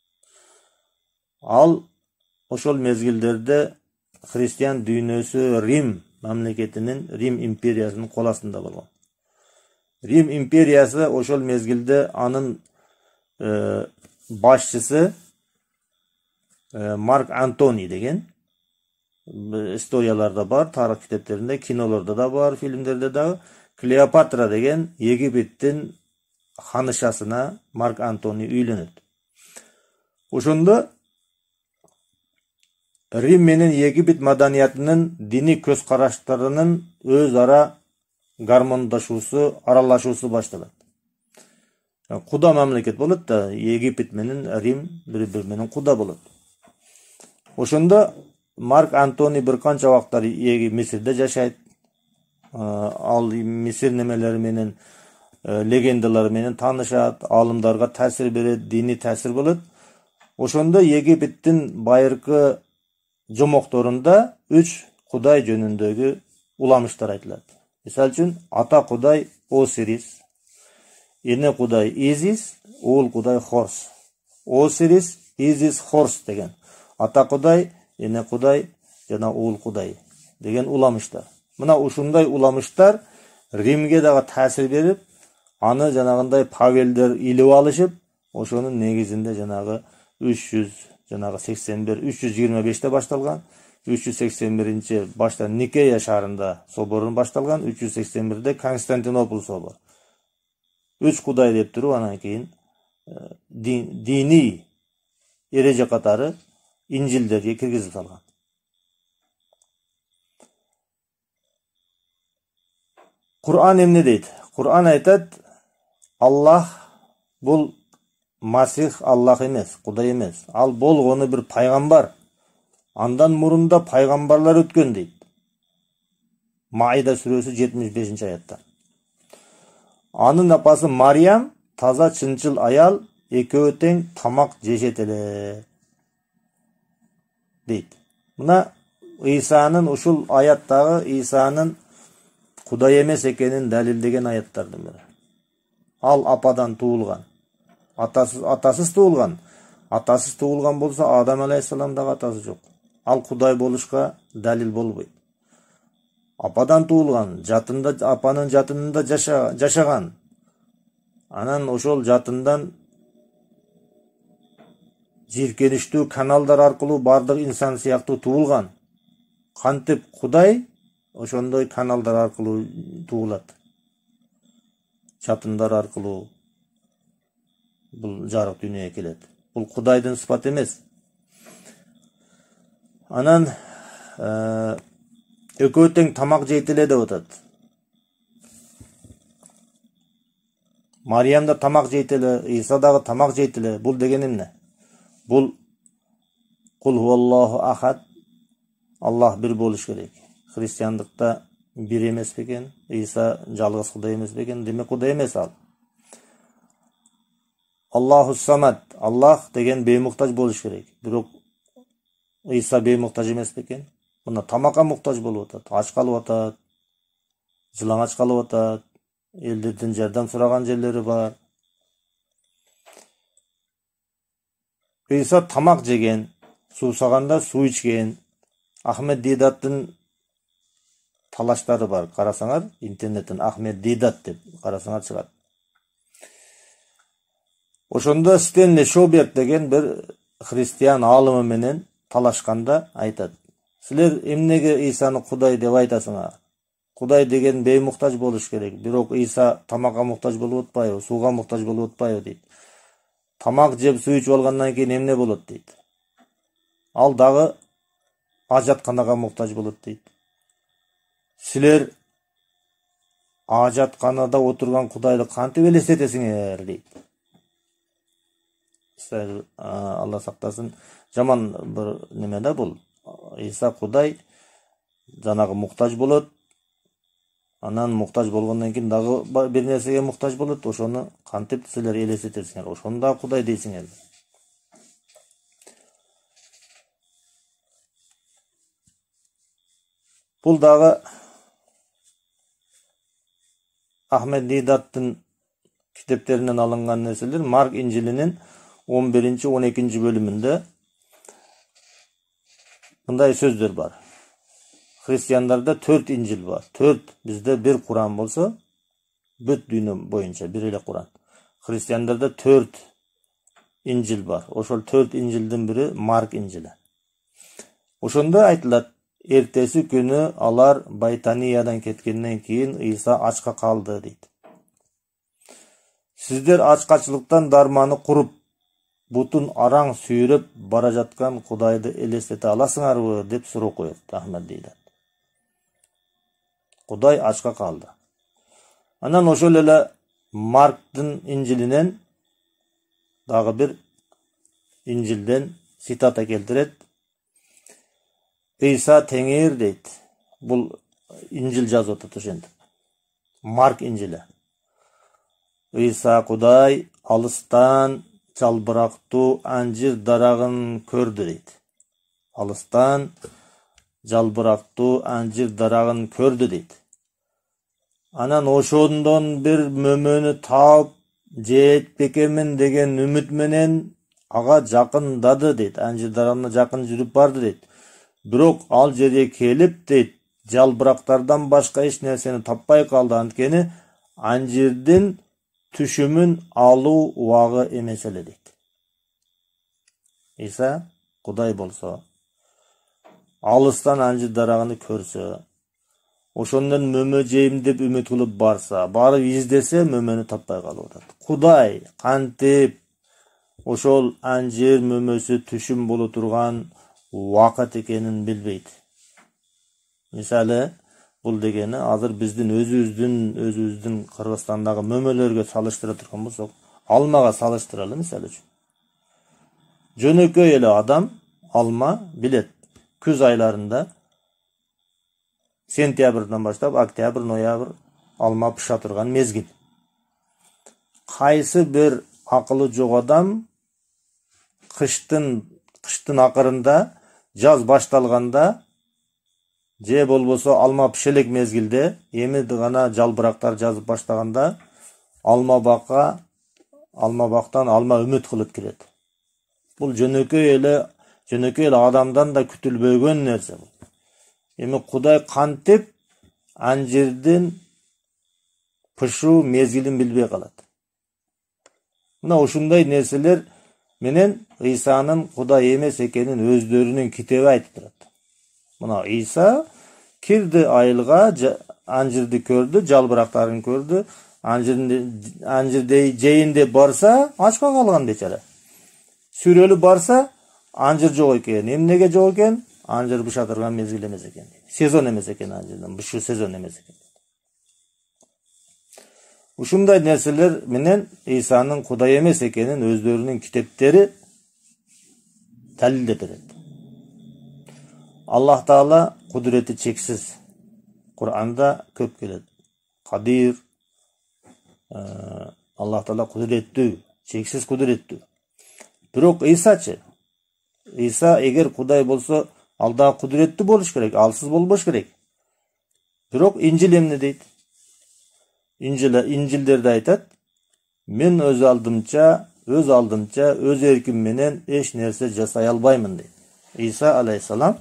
Ал ошол мезгилдерде христиан дүйнөсү Рим мамлекетинин, Рим империясынын кол астында болгон. Рим империясы ошол мезгилде анын э, башчысы э, Марк Антоний деген, историяларда бар, тарых китептеринде, кинолордо да бар, фильмдерде дагы, Клеопатра деген Египеттин ханышасына Марк Антоний үйлөнөт. Ошондо Рим менен Египет маданиятынын, дини көз караштарынын өз ара гармондашуусу, аралашуусу башталат. Куда мамлекет болот да, Египет менен Рим бири-бири менен куда болот. Ошондо Марк Антоний бир канча убактар Мисирде жашайт. Ал Мисир немелери менен, легендалары менен таанышат, алымдарга таасир берет, дини таасир болот. Ошондо Египеттин байыркы жомокторунда үч Кудай жөнүндөгү уламыштар айтылат. Мисал үчүн, ата Кудай Осирис, эне Кудай Изис, уул Кудай Хорс. Осирис, Изис, Хорс деген. Ата Кудай, эне Кудай жана уул Кудай деген уламыштар. Мына ушундай уламыштар Римге дагы таасир берип, аны жанагындай Павелдер илип алышып, ошонун негизинде жанагы үч жүз жанагы сексен бир, үч жүз жыйырма беште башталган, үч жүз сексен биринчи башта Никея шаарында соборун башталган, үч жүз сексен бирде Константинопол собору. Үч Кудай деп туруп, анан кийин дини эреже катары Инжилдерге киргизип салган. Kur'an emne deydi? Kur'an aytadi, Allah bul Masih Allah emes, Kuday emes. Al болгону bir payg'ambar. Andan murunda payg'ambarlar o'tgan deydi. Maida suresi yetmiş beşinci ayette. Anın apası Maryam taza çınçıl ayal, eköö teң tamak жешет эле deydi. Buna İsa'nın uşul ayattagı İsa'nın Kuday emes ekenin dalildegen ayattardın biri. Al apadan tuğulgan. Atasız, atasız tuğulgan. Atasız tuğulgan bolsa Adam aleyhissalamdagı atası жоқ. Al Kuday boluşka dalil bolбойт. Apadan tuğulgan, jatında apanın jatında jaşa, jaşagan. Anan ошол жатындан жиркеништүү каналдар аркылуу бардык инсан сыяктуу туулган. Кантип Кудай ошондой каналдар аркылуу туулат. Жатындар аркылуу бул жарык дүйнөгө келет. Бул Кудайдын сыпаты эмес. Анан экөө тең тамак жейт эле деп атат. Мариям да тамак жейт эле, Иса дагы тамак жейт эле. Бул деген эмне? Бул Кул хуаллаху ахад, Аллах бир болуш керек. Христиандыкта бир эмес бекен, Иса жалгыз Кудай эмес бекен, демек Кудай эмес ал. Аллаху самад, Аллах деген беймуктаж болуш керек. Бирок Иса беймуктаж эмес бекен. Мына тамакка муктаж болуп атат, ач калып атат, жылаңач калып атат, элдерден жардам сураган жерлери бар. Иса тамак жеген, суусаганда суу ичкен. Ахмед Дидаттын талаштары бар. Карасаңар, интернеттен Ахмед Дидат деп карасаңар чыгат. Ошондо Стенли Шоберг деген бир христиан алымы менен талашканда айтат. Силер эмнеге Исаны Кудай деп айтасыңар? Кудай деген беймуктаж болуш керек. Бирок Иса тамакка муктаж болуп атпайбы, сууга муктаж болуп атпайбы дейт. Тамак жеп суу ичип алгандан кийин эмне болот дейт. Ал дагы ажатканага муктаж болот дейт. Силер ажатканада отурган Кудайды кантип элестетесиңер дейт. Алла сактасын, жаман бир неме да бул. Иса Кудай жанагы муктаж болот. Анан муктаж болгондон кийин дагы бир нерсеге муктаж болот. Ошону кантип силер элестетесиңер? Ошону да Кудай дейсиңер. Бул дагы Ахмед Дидаттын китептеринен алынган нерселер. Марк Инжилинин он биринчи он экинчи бөлүмүндө мындай сөздөр бар. Христиандарда төрт инжил бар. төрт, бизде бир Куран болсо, бүт дүйнө боюнча бир эле Куран. Христиандарда төрт инжил бар. Ошол төрт инжилдин бири Марк инжили. Ошондо айтылат, эртеси күнү алар Байтаниядан кеткенден кийин Иса ачка калды дейт. Сиздер ачкачылыктан дарманы куруп, бутун араң сүйрөп бара жаткан Кудайды элестете аласыңарбы деп суроо коет Ахмед Дидат. Кудай ачка калды. Анан ошол эле Марктын инжилинен дагы бир инжилден цитата келтирет. Иса теңир дейт. Бул инжил жазып атат ошентип. Марк инжили. Иса Кудай алыстан жалбырактуу анжир дарагын көрдү дейт. Алыстан жалбырактуу анжир дарагын көрдү дейт. Анан ошондон бир мөмөнү таап жейт бекемин деген үмүт менен ага жакындады дейт. Анжир дарагына жакын жүрүп барды дейт. Бирок ал жерге келип дейт, жалбырактардан башка эч нерсени таппай калды. Анткени анжирдин түшүмүн алуу убагы эмес эле дейт. Иса Кудай болсо, алыстан анжир дарагын көрсө, ошондон мөмө жейм деп үмүт кылып барса, барып издесе мөмөнү таппай калып атат. Кудай кантип ошол анжир мөмөсү түшүм боло турган убакыт экенин билбейт. Мисалы, Бул дегени азыр биздин өзүбүздүн өзүбүздүн Кыргызстандагы мөмөлөргө салыштыра турган болсок, алмага салыштыралы мисалы үчүн. Жөнөкөй эле адам алма билет. Күз айларында сентябрдан баштап октябрь, ноябрь алма пыша турган мезгил. Кайсы бир акылы жок адам кыштын кыштын акырында, жаз башталганда же болбосо алма пишелек мезгилде, эми гана жалбырактар жазып баштаганда алма бакка алма бактан алма үмүт кылып кирет. Бул жөнөкөй эле жөнөкөй эле адамдан да күтүлбөгөн нерсе бул. Эми Кудай кантип анжирдин пышуу мезгилин билбей калат. Мына ушундай нерселер менен Исанын Кудай эмес экенин өздөрүнүн китеби айтып турат. Мына Иса кирди айылга, анжирди көрдү, жалбырактарын көрдү, анжирди жейин деп барса, ачка калган бечара. Сүрөлүп барса, анжир жок экен. Эмнеге жок экен? Анжир быша турган мезгил эмес экен. Сезон эмес экен анжирдин, бышуу сезон эмес экен. Ушундай нерселер менен Исанын Кудай эмес экенин өздөрүнүн китептери далилдеп берет. Аллах Таала кудурети чексиз. Кур'анда көп келет. Кадир. Аллах Таала кудуреттүү, чексиз кудуреттүү. Бирок Исачы, Иса эгер Кудай болсо, ал да кудуреттүү болуш керек, алсыз болбош керек. Бирок Инжил эмне дейт? Инжил Инжилдерде айтат: "Мен өз алдымча, өз алдымча, өз эрким менен эч нерсе жасай албаймын" дейт. Иса алейхиссалам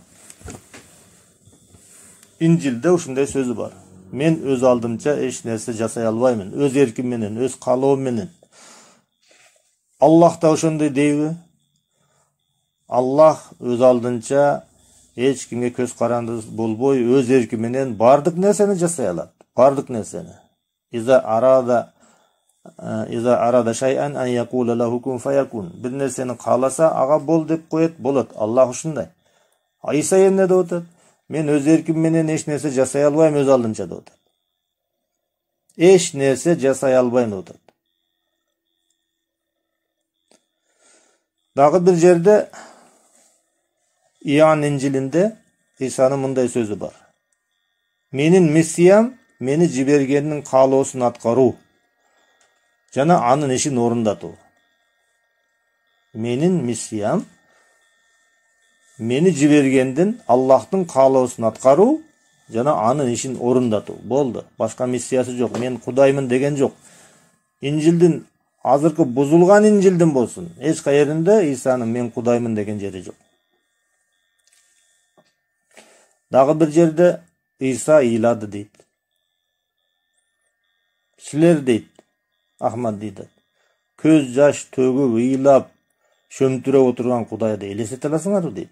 Инжилде ушундай сөзү бар. Мен өз алдымча эч нерсе жасай албаймын, өз эрким менен, өз каалоом менен. Аллах да ошондой дейби? Аллах өз алдынча эч кимге көз каранды болбой, өз эрки менен бардык нерсени жасай алат. Бардык нерсени. Иза арада иза арада шай'ан ан якула лаху кун фаякун. Бир нерсени кааласа, ага бол деп коет, болот. Аллах ушундай. Иса эмне деп атат? Мен өз эрким менен эч нерсе жасай албайм, өз алдынча деп атат. Эч нерсе жасай албайм деп атат. Дагы бир жерде Иоанн Инжилинде Исанын мындай сөзү бар. Менин миссиям мени жибергендин каалоосун аткаруу жана анын ишин орундатуу. Менин миссиям мени жибергендин Аллахтын каалоосун аткаруу жана анын ишин орундатуу. Болду. Башка миссиясы жок. Мен Кудаймын деген жок. Инжилдин азыркы бузулган Инжилдин болсун, эч кайеринде Исанын мен Кудаймын деген жери жок. Дагы бир жерде Иса ыйлады дейт. Силер дейт, Ахмад дейт, көз жаш төгүп ыйлап шөмтүрөп отурган Кудайды элестете аласыңарбы дейт.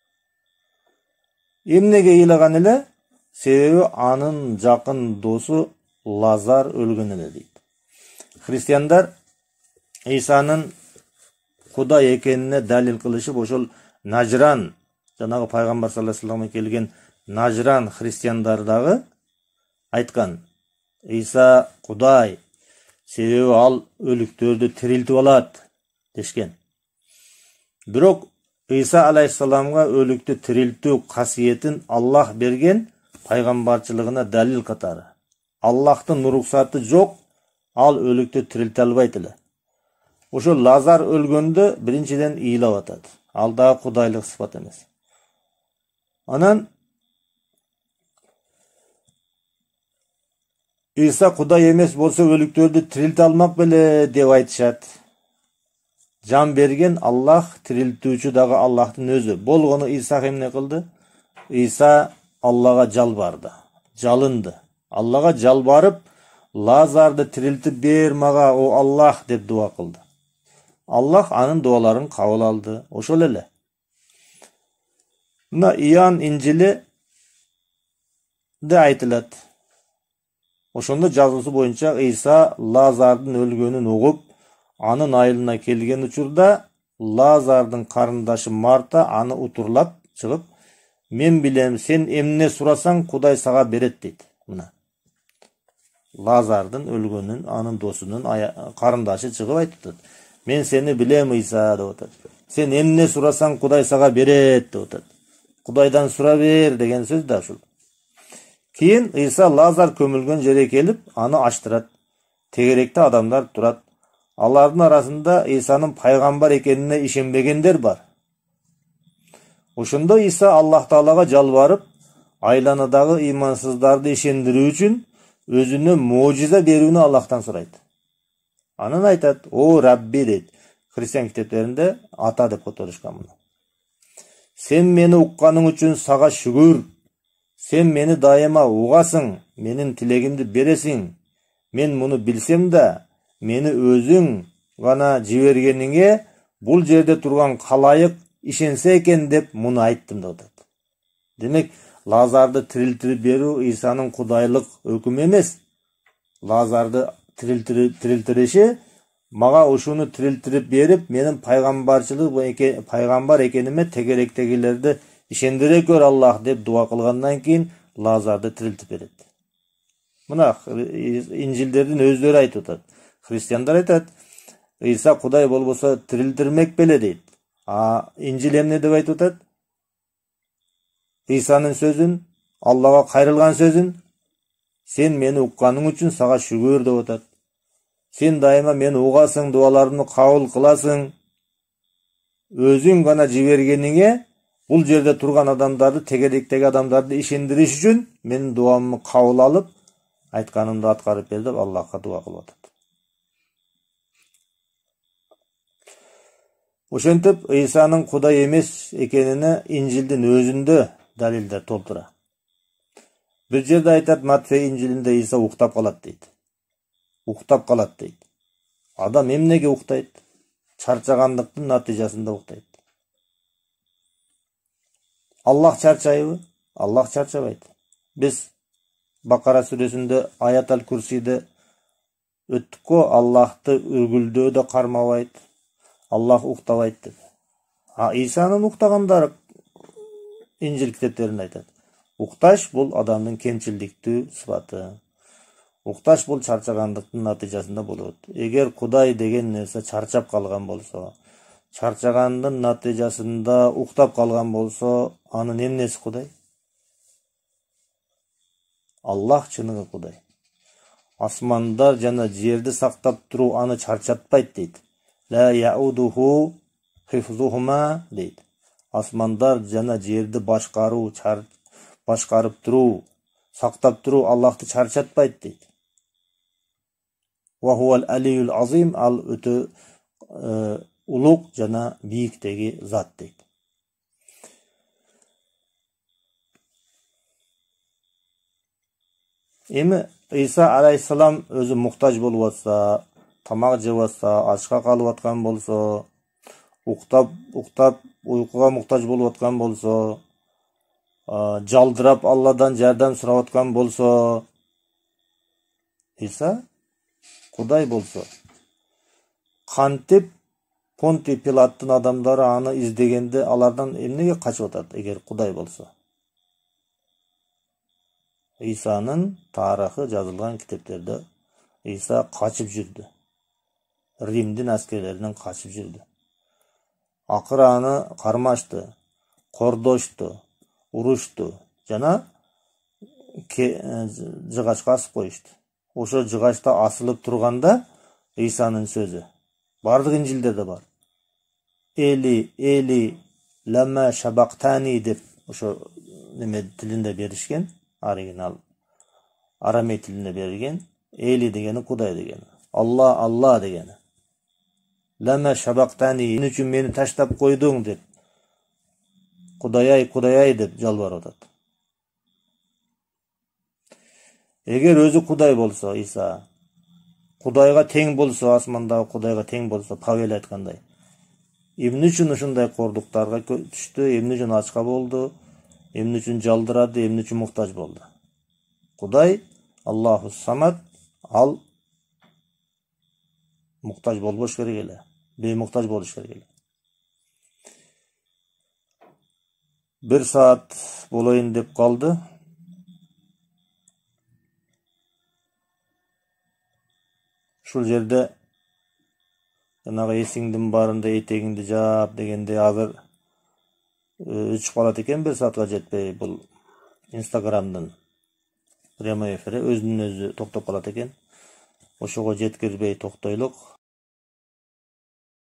Эмнеге ыйлаган эле? Себеби анын жакын досу Лазар өлгөн эле дейт. Христиандар Исанын Кудай экенине далил кылышып, ошол Нажран, жанагы пайгамбар саллаллаху алейхи ва саллям келген Нажран христиандар дагы айткан: Иса Кудай, себеби ал өлүктөрдү тирилтип алат дешкен. Бирок Иса алейхиссаламга өлүктү тирилтүү касиетин Аллах берген пайгамбарчылыгына далил катары. Аллахтын уруксаты жок, ал өлүктү тирилте албайт эле. Ошо Лазар өлгөндө биринчиден ыйлап атат. Ал да кудайлык сыфат эмес. Анан Иса Кудай эмес болсо өлүктөрдү тирилте алмак беле деп айтышат. Жан берген Аллах, тирилтүүчү дагы Аллахтын өзү. Болгону Иса эмне кылды? Иса Аллага жалбарды, жалынды. Аллага жалбарып, Лазарды тирилтип бер мага, о Аллах деп дуа кылды. Аллах анын дуаларын кабыл алды. Ошол эле. Мына Иоанн Инжили де айтылат. Ошондо жазуусу боюнча Иса Лазардын өлгөнүн угуп, анын айылына келген учурда Лазардын карындашы Марта аны утурлап чыгып, Мен билем, сен эмне сурасаң, Кудай сага берет дейт. Мына. Лазардын өлгөнүн, анын досунун карындашы чыгып айтып, мен сени билем Ыйса деп атат. Сен эмне сурасаң, Кудай сага берет деп атат. Кудайдан сура бер деген сөз да ушул. Кийин Ыйса Лазар көмүлгөн жерге келип, аны ачтырат. Тегеректе адамдар турат. Алардын арасында Ыйсанын пайгамбар экенине ишенбегендер бар. Ошондо Ыйса Аллах Таалага жалбарып, айланадагы имансыздарды ишендирүү үчүн өзүнө мужиза берүүнү Аллахтан сурайт. Анан айтат: "О Рабби" дейт. Христиан китептеринде ата деп которушкан муну. Сен мени укканың үчүн сага шүгүр. Сен мени дайыма угасың, менин тилегимди бересиң. Мен муну билсем да, мени өзүң гана жибергениңе бул жерде турган калайык ишенсе экен деп муну айттым деп атат. Демек, Лазарды тирилтирип берүү Ыйсанын кудайлык өкүмү эмес. Лазарды тирилтириши мага ушуну тирилтирип берип, менин пайгамбарчылык пайгамбар экениме тегеректегилерди ишендире көр Аллах деп дуа кылгандан кийин Лазарды тирилтип берет. Мына инжилдердин өздөрү айтып атат. Христиандар айтат: Ыйса Кудай болбосо тирилтирмек беле дейт. А инжил эмне деп айтып атат? Ыйсанын сөзүн, Аллага кайрылган сөзүн, сен мени укканың үчүн сага шүгүр деп атат. Сен дайыма мени угасың, дуаларымды кабыл кыласың. Өзүң гана жибергениңе бул жерде турган адамдарды, тегеректеги адамдарды ишендириш үчүн менин дуамды кабыл алып, айтканымды аткарып бер деп Аллахка дуа кылып атат. Ошентип Ыйсанын Кудай эмес экенине инжилдин өзүндө далилдер толтура. Бир жерде айтат, Матфей инжилинде Ыйса уктап калат дейт. Уктап калат дейт. Адам эмнеге уктайт? Чарчагандыктын натыйжасында уктайт. Аллах чарчайбы? Аллах чарчабайт. Биз Бакара сүрөсүндө Аятал Курсиде өттүк го, Аллахты үргүлдөө да кармабайт. Аллах уктабайт деп. А Ыйсанын уктагандары инжил китептеринде айтат. Укташ бул адамдын кемчилдиктүү сыпаты. Укташ бул чарчагандыктын натыйжасында болот. Эгер Кудай деген нерсе чарчап калган болсо, чарчагандын натыйжасында уктап калган болсо, анын эмнеси Кудай? Аллах чыныгы Кудай. Асмандар жана жерди сактап туруу аны чарчатпайт дейт. Ла яудуху хифзухума дейт. Асмандар жана жерди башкаруу, башкарып туруу, сактап туруу Аллахты чарчатпайт дейт. Ва хувал алиюл азим, ал өтө улук жана бийиктеги зат дейт. Эми Ыйса алейхиссалам өзү муктаж болуп атса, тамак жеп атса, ачка калып аткан болсо, уктап, уктап, уйкуга муктаж болуп аткан болсо, жалдырап Алладан жардам сурап аткан болсо, Ыйса Кудай болсо, кантип Понтий Пилаттын адамдары аны издегенде алардан эмнеге качып атат, эгер Кудай болсо? Ыйсанын тарыхы жазылган китептерде Ыйса качып жүрдү. Римдин аскерлеринен качып жүрдү. Акыры аны кармашты, кордошту, урушту жана жыгачка асып коюшту. Ошо жыгачта асылып турганда Ыйсанын сөзү бардык инжилдерде бар. Эли, Эли, лама шабактани деп ошо неме тилинде беришкен, оригинал арамей тилинде берилген. Эли дегени Кудай дегени. Алла, Алла дегени. Лама шабактани, эмне үчүн мени таштап койдуң деп. Кудай-ай, Кудай-ай деп жалбарып атат. Эгер өзү Кудай болсо, Ыйса Кудайга тең болсо, асмандагы Кудайга тең болсо, Павел айткандай, эмне үчүн ушундай кордуктарга түштү, эмне үчүн ачка болду, эмне үчүн жалдырады, эмне үчүн муктаж болду? Кудай, Аллаху самад, ал муктаж болбош керек эле, беймуктаж болуш керек эле. bir saat bolayın dep kaldı. Şul jerde janağı esiңdin barında etegingdi jaap degende azыр üç kalat eken bir saatga jetpey bul Instagram'dan prямой эфире özünün özü toktop kalat eken. Oşoga jetkirбей toktoйлuk.